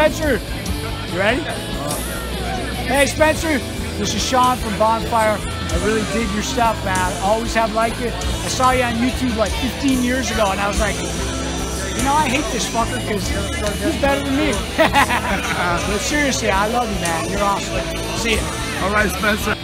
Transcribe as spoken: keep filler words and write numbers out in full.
Spencer. You ready? Hey, Spencer. This is Sean from Bonfire. I really dig your stuff, man. Always have liked it. I saw you on YouTube like fifteen years ago, and I was like, you know, I hate this fucker because he's better than me. But seriously, I love you, man. You're awesome. See ya. All right, Spencer.